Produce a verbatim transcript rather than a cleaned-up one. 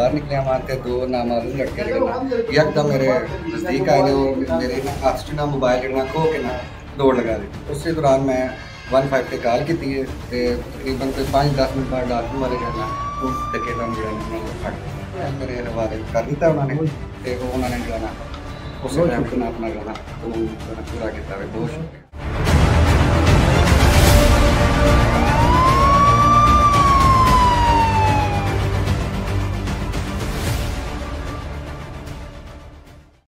बाहर निकले वहाँ थे दो नामालूम लड़के जो यकदम मेरे नज़दीक आए और मेरे ना हाथ च ना मोबाइल जो खो के ना दौड़ लगा दी। उस दौरान मैं वन फाइव पे कॉल की तकरीबन कोई पाँच दस मिनट बाद डॉक्टर वाले जो है वो डकेटा जो फट मेरे हवाले कर दिता उन्होंने तो उन्होंने जो है ना उस टाइम अपना जो है ना पूरा किया। बहुत शुक्रिया।